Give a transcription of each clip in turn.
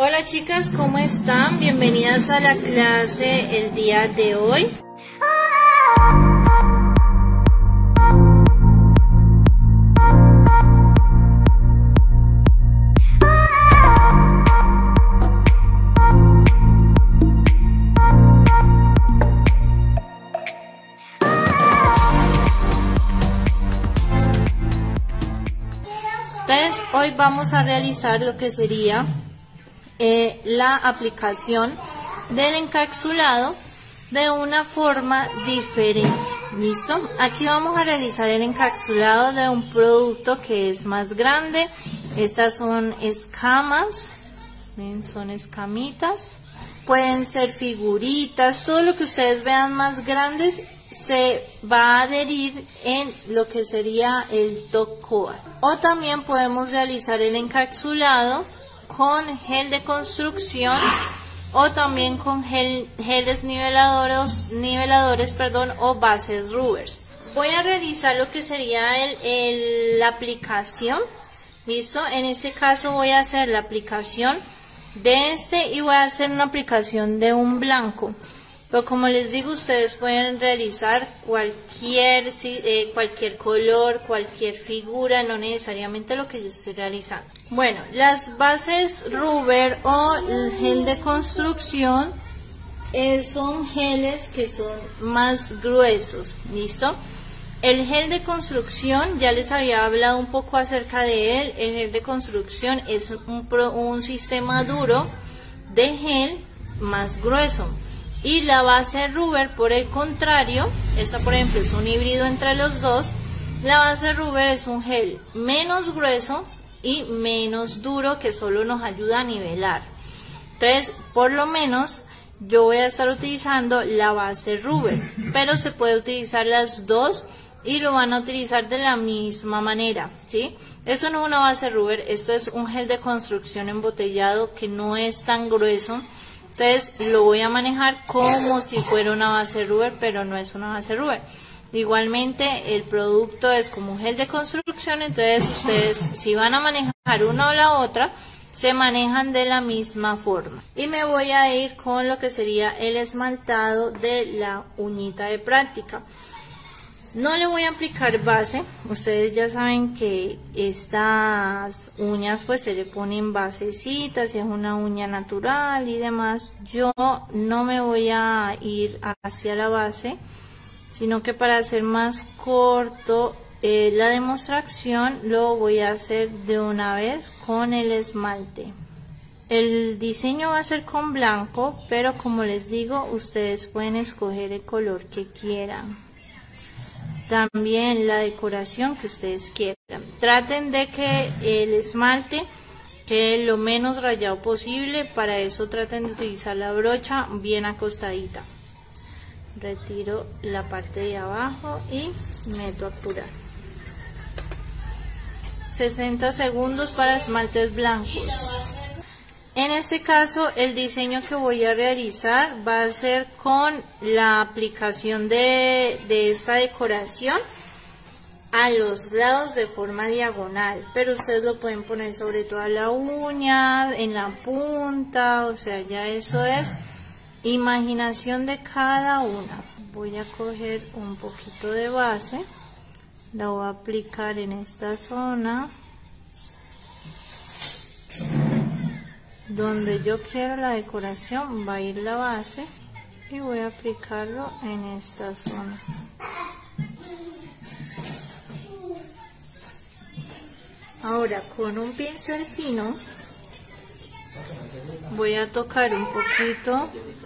Hola chicas, ¿cómo están? Bienvenidas a la clase el día de hoy. Entonces, hoy vamos a realizar lo que sería la aplicación del encapsulado de una forma diferente. ¿Listo? Aquí vamos a realizar el encapsulado de un producto que es más grande. Estas son escamas, ¿ven? Son escamitas. Pueden ser figuritas, todo lo que ustedes vean más grandes se va a adherir en lo que sería el top coat. O también podemos realizar el encapsulado con gel de construcción o también con geles niveladores, o bases rubbers. Voy a realizar lo que sería la aplicación. ¿Listo? En este caso voy a hacer la aplicación de y voy a hacer una aplicación de un blanco. Pero como les digo, ustedes pueden realizar cualquier color, cualquier figura, no necesariamente lo que yo estoy realizando. Bueno, las bases rubber o el gel de construcción son geles que son más gruesos, ¿listo? El gel de construcción, ya les había hablado un poco acerca de él. El gel de construcción es un sistema duro de gel más grueso. Y la base rubber, por el contrario, esta por ejemplo es un híbrido entre los dos. La base rubber es un gel menos grueso y menos duro que solo nos ayuda a nivelar. Entonces, por lo menos yo voy a estar utilizando la base rubber, pero se puede utilizar las dos y lo van a utilizar de la misma manera, ¿sí? Esto no es una base rubber, esto es un gel de construcción embotellado que no es tan grueso. Entonces lo voy a manejar como si fuera una base rubber, pero no es una base rubber. Igualmente el producto es como un gel de construcción, entonces ustedes si van a manejar una o la otra, se manejan de la misma forma. Y me voy a ir con lo que sería el esmaltado de la uñita de práctica. No le voy a aplicar base, ustedes ya saben que estas uñas pues se le ponen basecitas, si es una uña natural y demás. Yo no me voy a ir hacia la base, sino que para hacer más corto la demostración lo voy a hacer de una vez con el esmalte. El diseño va a ser con blanco, pero como les digo, ustedes pueden escoger el color que quieran. También la decoración que ustedes quieran. Traten de que el esmalte quede lo menos rayado posible. Para eso traten de utilizar la brocha bien acostadita. Retiro la parte de abajo y meto a apurar. 60 segundos para esmaltes blancos. En este caso el diseño que voy a realizar va a ser con la aplicación de esta decoración a los lados de forma diagonal, pero ustedes lo pueden poner sobre toda la uña, en la punta, o sea, ya eso es imaginación de cada una. Voy a coger un poquito de base, la voy a aplicar en esta zona donde yo quiero la decoración. Va a ir la base y voy a aplicarlo en esta zona. Ahora con un pincel fino voy a tocar un poquito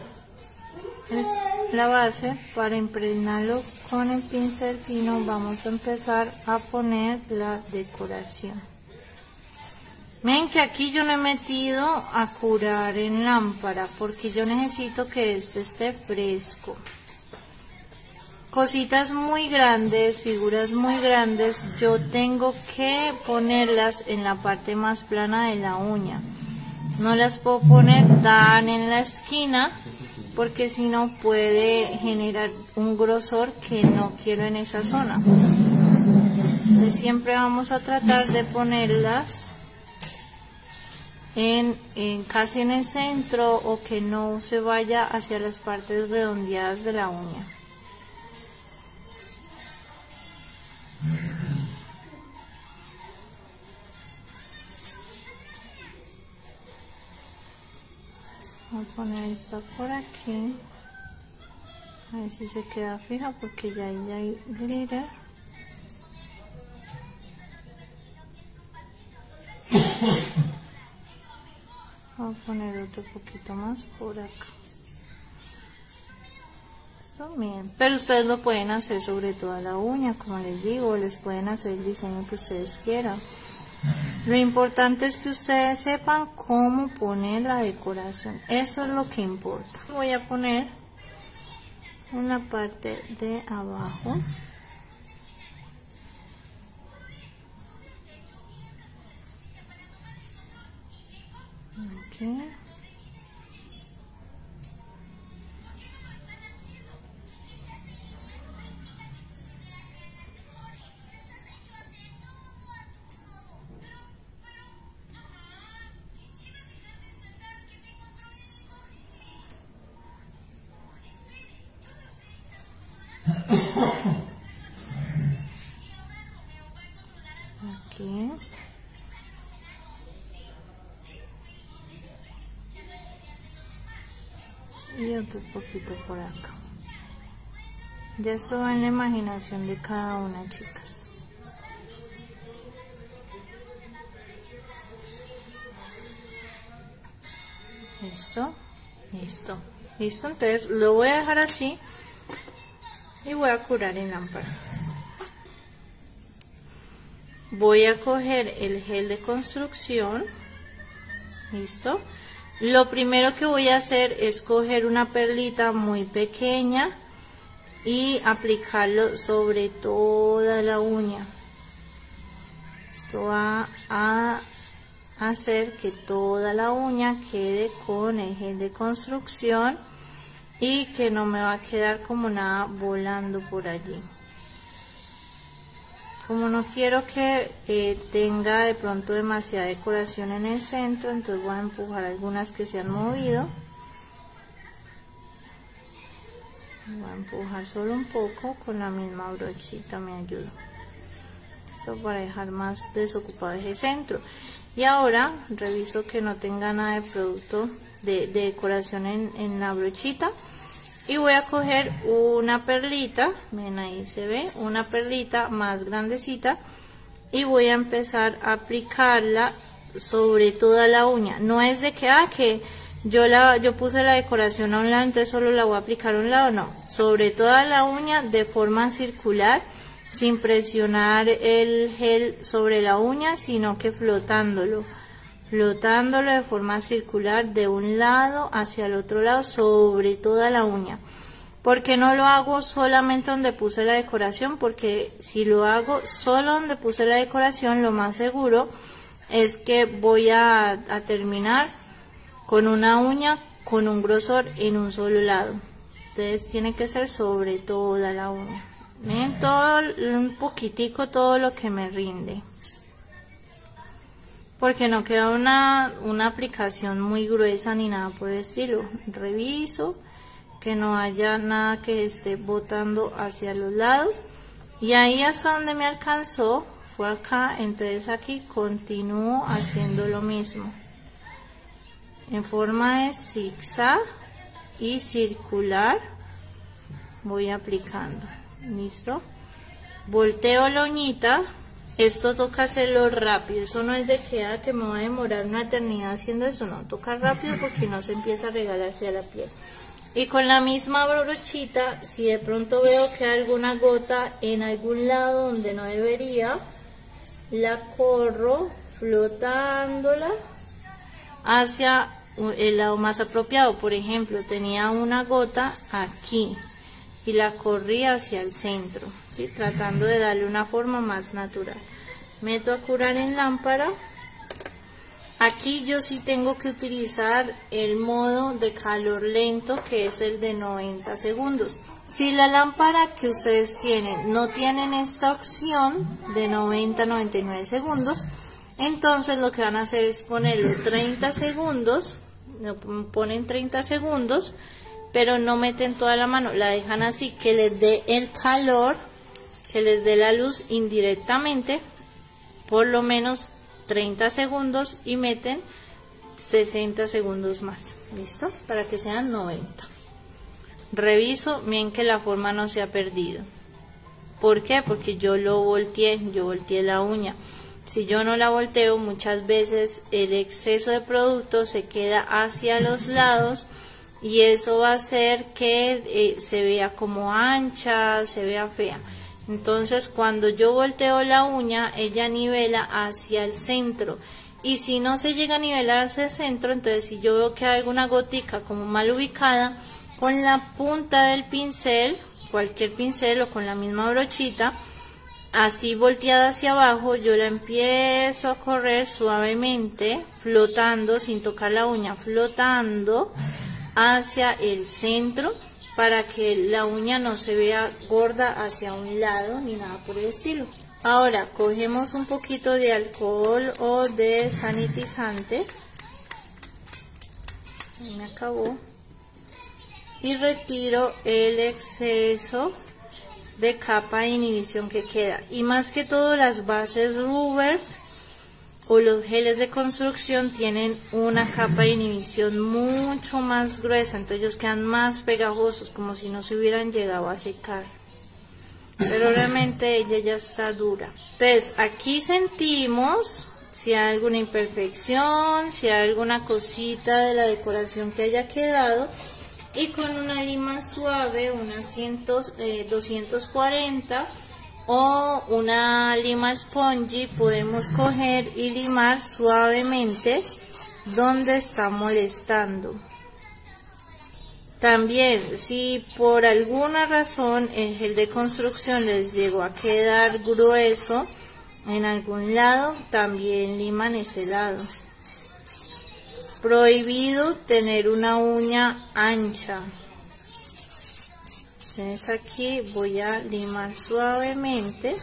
la base para impregnarlo con el pincel fino. Vamos a empezar a poner la decoración. Ven que aquí yo no he metido a curar en lámpara porque yo necesito que este esté fresco. Cositas muy grandes, figuras muy grandes, yo tengo que ponerlas en la parte más plana de la uña. No las puedo poner tan en la esquina porque si no puede generar un grosor que no quiero en esa zona. Entonces siempre vamos a tratar de ponerlas casi en el centro, o que no se vaya hacia las partes redondeadas de la uña. Voy a poner esta por aquí, a ver si se queda fija, porque ya hay glitter. Voy a poner otro poquito más por acá. Está bien, pero ustedes lo pueden hacer sobre toda la uña, como les digo, les pueden hacer el diseño que ustedes quieran. Lo importante es que ustedes sepan cómo poner la decoración, eso es lo que importa. Voy a poner en la parte de abajo. Okay. Aquí. Y otro poquito por acá. Ya esto va en la imaginación de cada una, chicas. Listo, listo, listo. Entonces lo voy a dejar así y voy a curar en lámpara. Voy a coger el gel de construcción. Listo. Lo primero que voy a hacer es coger una perlita muy pequeña y aplicarlo sobre toda la uña. Esto va a hacer que toda la uña quede con el gel de construcción y que no me va a quedar como nada volando por allí. Como no quiero que tenga de pronto demasiada decoración en el centro, entonces voy a empujar algunas que se han movido. Voy a empujar solo un poco, con la misma brochita me ayuda. Esto para dejar más desocupado ese centro. Y ahora reviso que no tenga nada de producto de decoración en la brochita. Y voy a coger una perlita, ven ahí se ve, una perlita más grandecita, y voy a empezar a aplicarla sobre toda la uña. No es de que yo puse la decoración a un lado, entonces solo la voy a aplicar a un lado, no. Sobre toda la uña de forma circular, sin presionar el gel sobre la uña, sino que flotándolo de forma circular de un lado hacia el otro lado sobre toda la uña. ¿Por qué no lo hago solamente donde puse la decoración? Porque si lo hago solo donde puse la decoración, lo más seguro es que voy a terminar con una uña con un grosor en un solo lado. Entonces tiene que ser sobre toda la uña. Miren, todo un poquitico, todo lo que me rinde, porque no queda una aplicación muy gruesa ni nada por el estilo. Reviso que no haya nada que esté botando hacia los lados, y ahí hasta donde me alcanzó fue acá. Entonces aquí continúo haciendo lo mismo en forma de zigzag y circular. Voy aplicando. Listo. Volteo la uñita. Esto toca hacerlo rápido, eso no es de que me va a demorar una eternidad haciendo eso, no, toca rápido porque no se empieza a regalarse a la piel. Y con la misma brochita, si de pronto veo que hay alguna gota en algún lado donde no debería, la corro flotándola hacia el lado más apropiado. Por ejemplo, tenía una gota aquí y la corrí hacia el centro, ¿sí? Tratando de darle una forma más natural. Meto a curar en lámpara. Aquí yo sí tengo que utilizar el modo de calor lento, que es el de 90 segundos. Si la lámpara que ustedes tienen no tienen esta opción de 90-99 segundos, Entonces lo que van a hacer es ponerlo 30 segundos, lo ponen 30 segundos, pero no meten toda la mano, la dejan así, que les dé el calor, que les dé la luz indirectamente, por lo menos 30 segundos, y meten 60 segundos más, ¿listo? Para que sean 90. Reviso bien que la forma no se ha perdido. ¿Por qué? Porque yo volteé la uña. Si yo no la volteo, muchas veces el exceso de producto se queda hacia los lados y eso va a hacer que se vea como ancha, se vea fea. Entonces cuando yo volteo la uña, ella nivela hacia el centro, y si no se llega a nivelar hacia el centro, entonces si yo veo que hay alguna gotica como mal ubicada, con la punta del pincel, cualquier pincel o con la misma brochita, así volteada hacia abajo, yo la empiezo a correr suavemente, flotando, sin tocar la uña, flotando hacia el centro, para que la uña no se vea gorda hacia un lado ni nada por el estilo. Ahora cogemos un poquito de alcohol o de sanitizante, me acabó, y retiro el exceso de capa de inhibición que queda, y más que todo las bases rubbers o los geles de construcción tienen una capa de inhibición mucho más gruesa, entonces ellos quedan más pegajosos, como si no se hubieran llegado a secar, pero realmente ella ya está dura. Entonces aquí sentimos si hay alguna imperfección, si hay alguna cosita de la decoración que haya quedado, y con una lima suave, unas 240 o una lima spongy, podemos coger y limar suavemente donde está molestando. También, si por alguna razón el gel de construcción les llegó a quedar grueso en algún lado, también liman ese lado. Prohibido tener una uña ancha. Entonces aquí voy a limar suavemente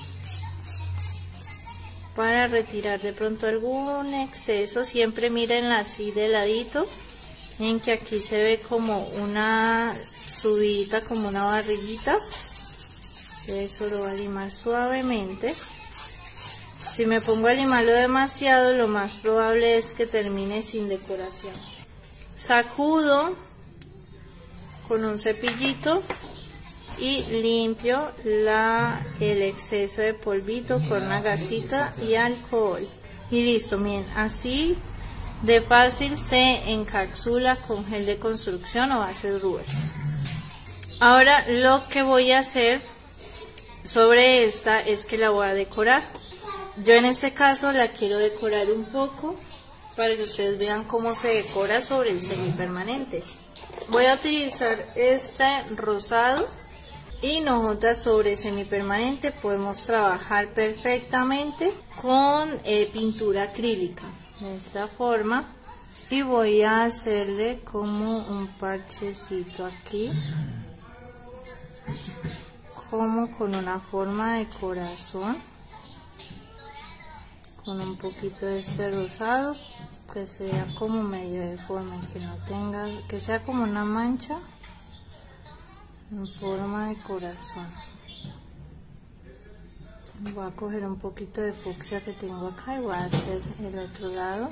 para retirar de pronto algún exceso. Siempre mírenla así de ladito, en que aquí se ve como una subidita, como una barriguita. Eso lo voy a limar suavemente. Si me pongo a limarlo demasiado, lo más probable es que termine sin decoración. Sacudo con un cepillito y limpio el exceso de polvito con una gasita y alcohol. Y listo, miren, así de fácil se encapsula con gel de construcción o base rubber. Ahora lo que voy a hacer sobre esta es que la voy a decorar. Yo en este caso la quiero decorar un poco para que ustedes vean cómo se decora sobre el semipermanente. Voy a utilizar este rosado, y nosotras sobre semipermanente podemos trabajar perfectamente con pintura acrílica de esta forma, y voy a hacerle como un parchecito aquí, como con una forma de corazón, con un poquito de este rosado, que sea como medio deforme, que no tenga, que sea como una mancha en forma de corazón. Voy a coger un poquito de fucsia que tengo acá y voy a hacer el otro lado.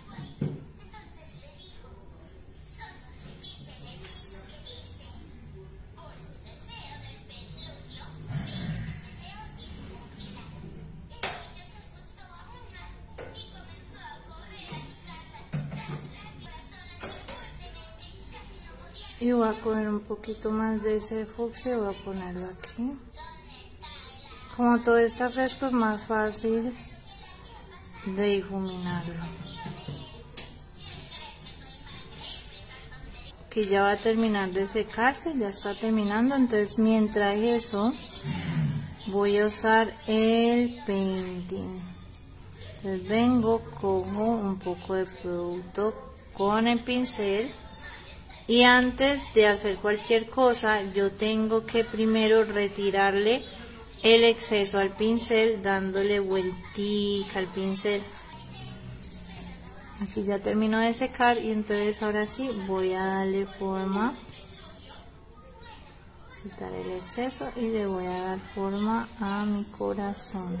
Y voy a coger un poquito más de ese fucsia y voy a ponerlo aquí. Como todo está fresco, es más fácil de difuminarlo. Que ya va a terminar de secarse, ya está terminando. Entonces mientras eso voy a usar el painting. Entonces vengo, cojo un poco de producto con el pincel. Y antes de hacer cualquier cosa, yo tengo que primero retirarle el exceso al pincel, dándole vueltica al pincel. Aquí ya terminó de secar y entonces ahora sí voy a darle forma, quitar el exceso y le voy a dar forma a mi corazón.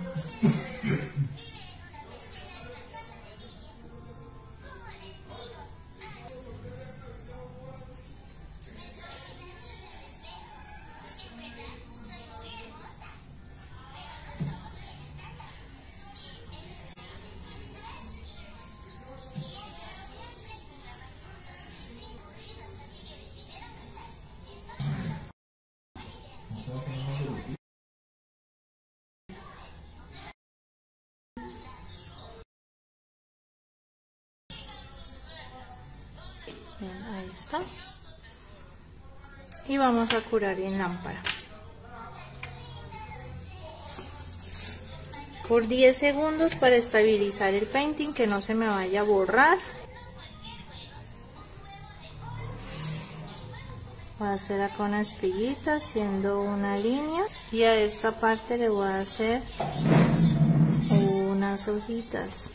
Bien, ahí está. Y vamos a curar en lámpara por 10 segundos para estabilizar el painting, que no se me vaya a borrar. Voy a hacer acá una espiguita haciendo una línea y a esta parte le voy a hacer unas hojitas.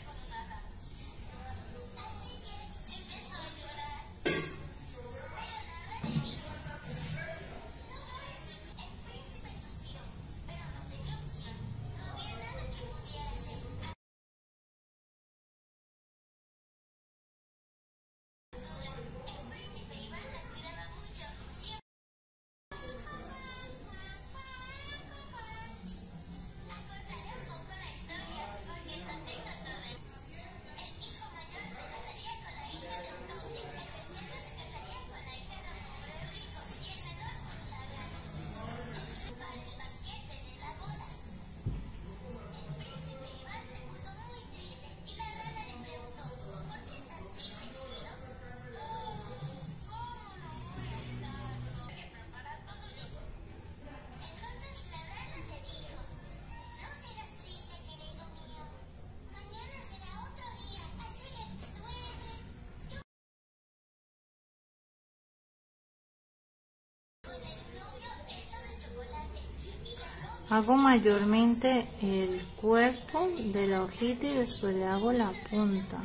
Hago mayormente el cuerpo de la hojita y después le hago la punta.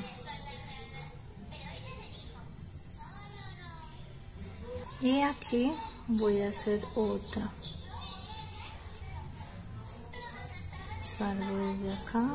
Y aquí voy a hacer otra. Salgo desde acá.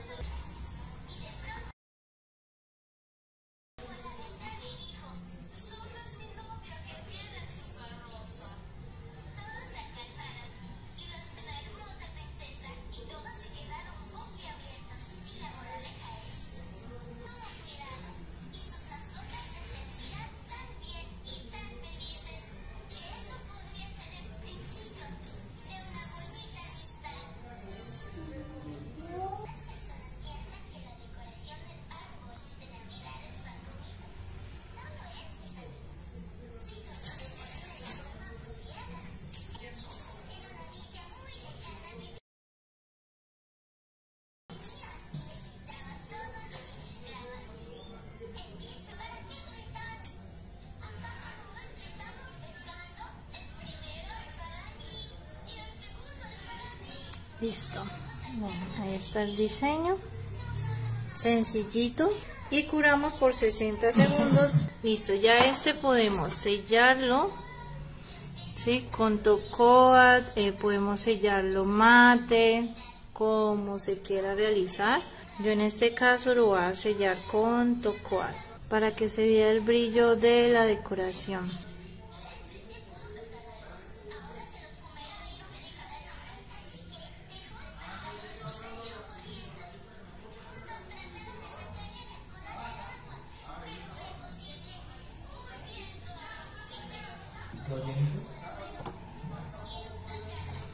Listo. Bueno, ahí está el diseño. Sencillito. Y curamos por 60 segundos. Listo, ya podemos sellarlo, ¿sí? Con top coat, podemos sellarlo mate, como se quiera realizar. Yo en este caso lo voy a sellar con top coat para que se vea el brillo de la decoración.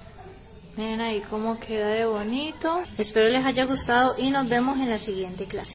Miren ahí cómo queda de bonito. Espero les haya gustado y nos vemos en la siguiente clase.